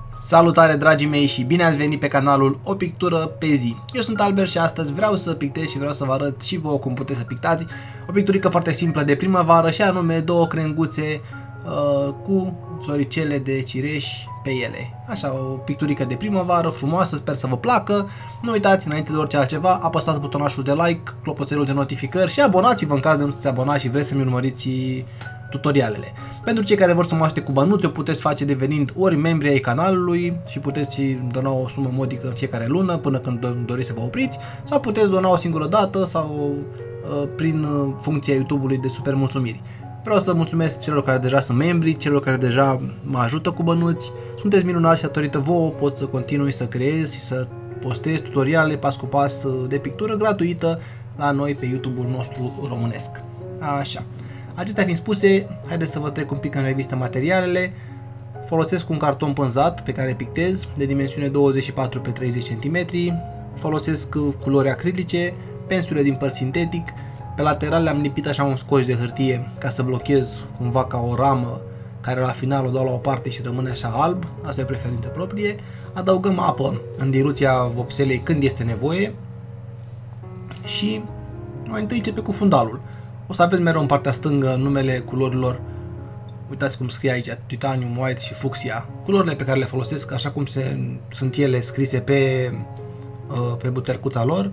Salutare dragii mei și bine ați venit pe canalul O Pictură pe zi. Eu sunt Albert și astăzi vreau să pictez și vreau să vă arăt și vouă cum puteți să pictați o picturică foarte simplă de primăvară și anume două crenguțe cu floricele de cireș pe ele. Așa, o picturică de primăvară frumoasă, sper să vă placă. Nu uitați, înainte de orice altceva, apăsați butonașul de like, clopoțelul de notificări și abonați-vă în caz de nu sunteți abonați și vreți să-mi urmăriți tutorialele. Pentru cei care vor să mă ajute cu bănuți, o puteți face devenind ori membri ai canalului și puteți dona o sumă modică în fiecare lună până când doriți să vă opriți, sau puteți dona o singură dată sau prin funcția YouTube-ului de super mulțumiri. Vreau să mulțumesc celor care deja sunt membri, celor care deja mă ajută cu bănuți. Sunteți minunați și datorită vouă pot să continui să creez și să postez tutoriale pas cu pas de pictură gratuită la noi pe YouTube-ul nostru românesc. Așa. Acestea fiind spuse, haideți să vă trec un pic în revistă materialele. Folosesc un carton pânzat pe care pictez de dimensiune 24 x 30 cm. Folosesc culori acrilice, pensule din păr sintetic. Pe lateral le-am lipit așa un scoci de hârtie ca să blochez cumva ca o ramă care la final o dau la o parte și rămâne așa alb. Asta e o preferință proprie. Adăugăm apă în diluția vopselei când este nevoie. Și mai întâi începe cu fundalul. O să aveți mereu în partea stângă numele culorilor. Uitați cum scrie aici Titanium, White și Fuchsia. Culorile pe care le folosesc așa cum sunt ele scrise pe butercuța lor.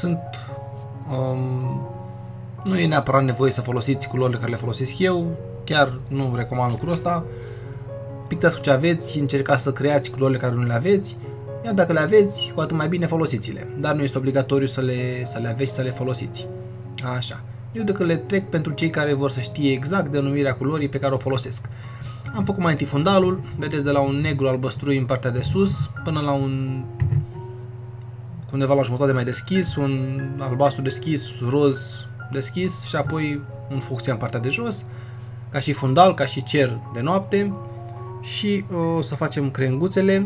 Nu e neapărat nevoie să folosiți culorile care le folosesc eu. Chiar nu recomand lucrul ăsta. Pictați cu ce aveți, încercați să creați culorile care nu le aveți. Iar dacă le aveți, cu atât mai bine folosiți-le. Dar nu este obligatoriu să le aveți și să le folosiți. Așa. Eu decât le trec pentru cei care vor să știe exact denumirea culorii pe care o folosesc. Am făcut mai întâi fundalul, vedeți, de la un negru albăstrui în partea de sus până la undeva la jumătate mai deschis, un albastru deschis, roz deschis și apoi un fucsia în partea de jos, ca și fundal, ca și cer de noapte. Și o să facem crenguțele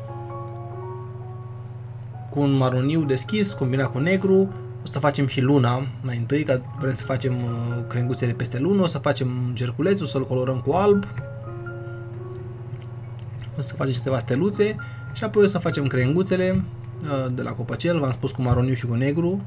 cu un maroniu deschis combinat cu negru. O să facem și luna mai întâi, că vrem să facem crenguțele peste lună. O să facem cerculețul, o să-l colorăm cu alb. O să facem câteva steluțe și apoi o să facem crenguțele de la copăcel, v-am spus, cu maroniu și cu negru.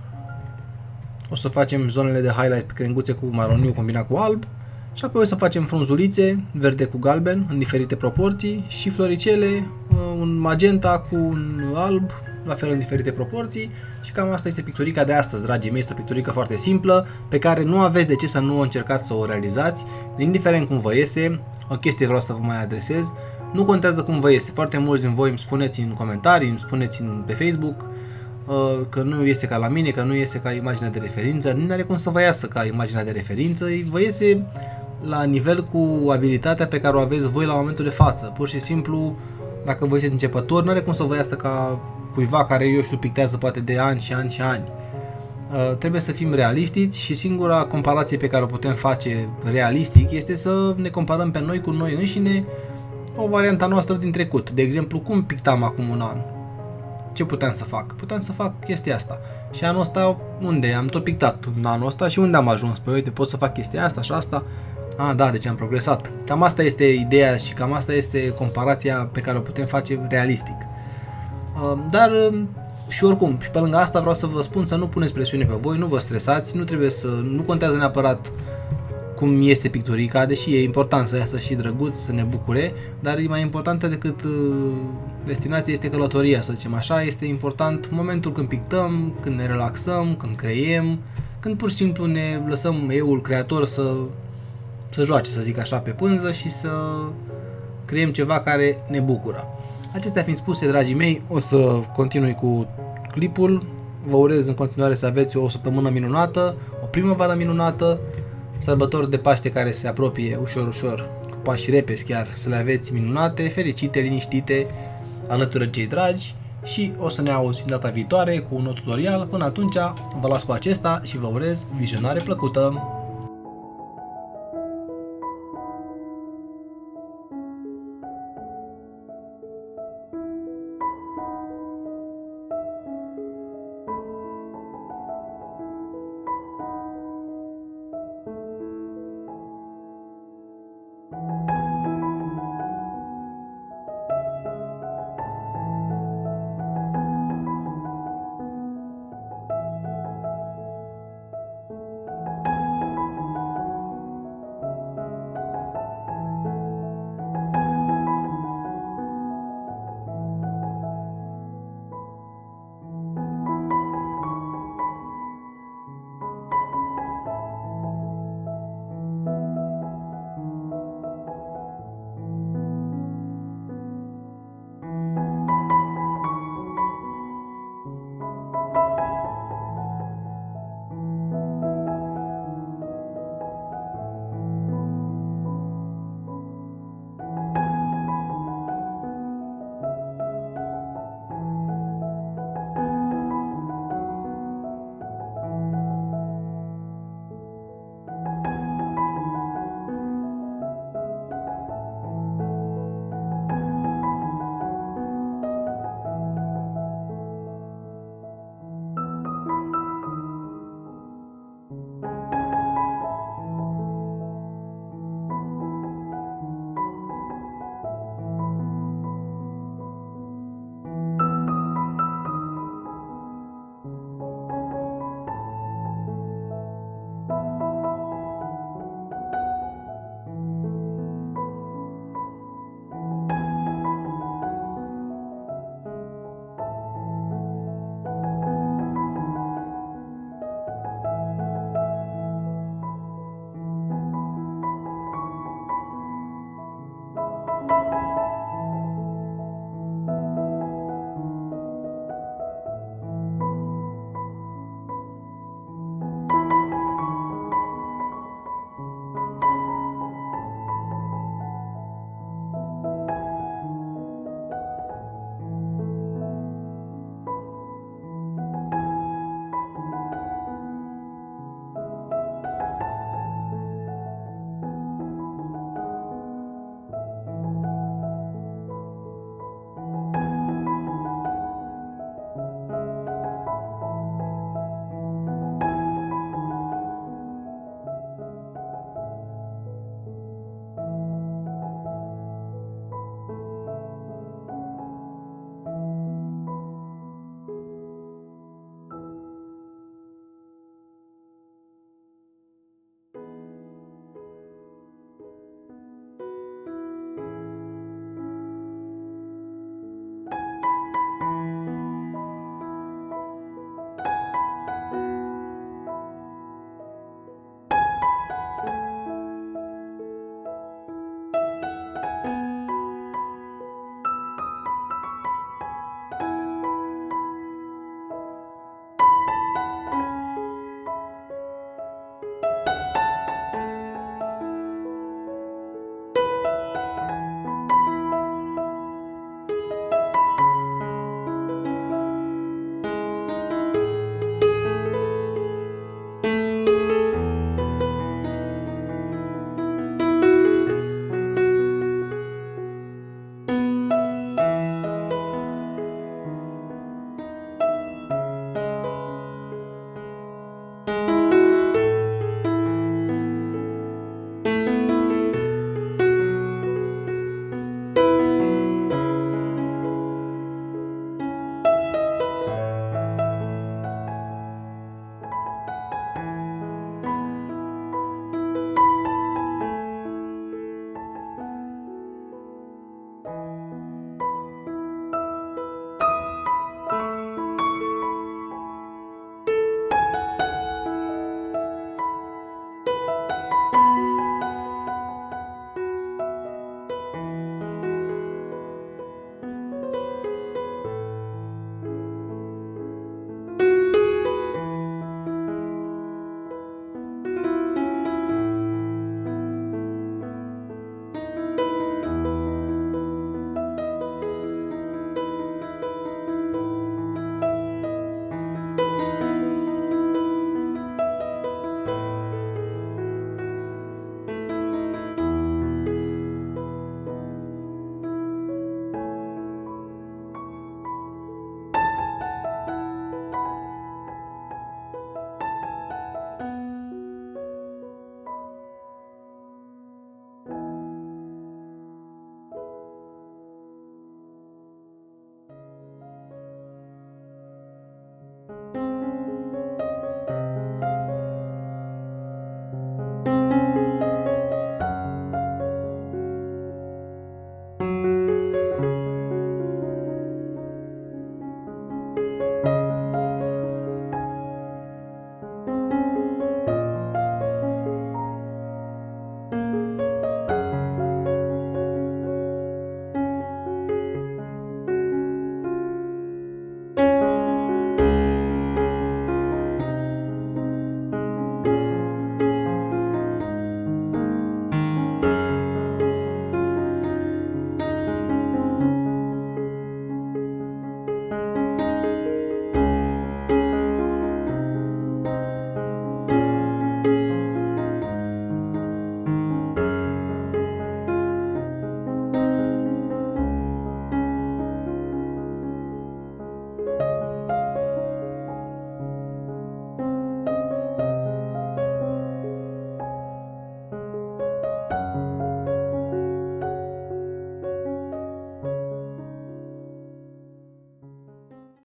O să facem zonele de highlight pe crenguțe cu maroniu combinat cu alb. Și apoi o să facem frunzulițe verde cu galben în diferite proporții și floricele, un magenta cu un alb, la fel în diferite proporții. Și cam asta este picturica de astăzi, dragii mei. Este o picturică foarte simplă, pe care nu aveți de ce să nu încercați să o realizați, indiferent cum vă iese. O chestie vreau să vă mai adresez: nu contează cum vă iese. Foarte mulți din voi îmi spuneți în comentarii, îmi spuneți pe Facebook că nu iese ca la mine, că nu iese ca imaginea de referință. Nu are cum să vă iasă ca imaginea de referință, vă iese la nivel cu abilitatea pe care o aveți voi la momentul de față. Pur și simplu, dacă voi sunteți începători, nu are cum să vă iasă ca cuiva care, eu știu, pictează poate de ani și ani și ani. Trebuie să fim realistici și singura comparație pe care o putem face realistic este să ne comparăm pe noi cu noi înșine, o variantă noastră din trecut. De exemplu, cum pictam acum un an? Ce puteam să fac? Puteam să fac chestia asta. Și anul ăsta unde? Am tot pictat în anul ăsta și unde am ajuns? Păi uite, pot să fac chestia asta și asta. Da, deci am progresat. Cam asta este ideea și cam asta este comparația pe care o putem face realistic. Dar și oricum, și pe lângă asta vreau să vă spun să nu puneți presiune pe voi, nu vă stresați, nu contează neapărat cum iese picturica, deși e important să iasă și drăguț, să ne bucure, dar e mai importantă decât destinația este călătoria, să zicem așa. Este important momentul când pictăm, când ne relaxăm, când creiem, când pur și simplu ne lăsăm euul creator să joace, să zic așa, pe pânză și să creăm ceva care ne bucură. Acestea fiind spuse, dragii mei, o să continui cu clipul. Vă urez în continuare să aveți o săptămână minunată, o primăvară minunată, sărbători de Paște care se apropie ușor, ușor, cu pași repezi chiar, să le aveți minunate, fericite, liniștite, alături de cei dragi și o să ne auzim data viitoare cu un nou tutorial. Până atunci, vă las cu acesta și vă urez vizionare plăcută!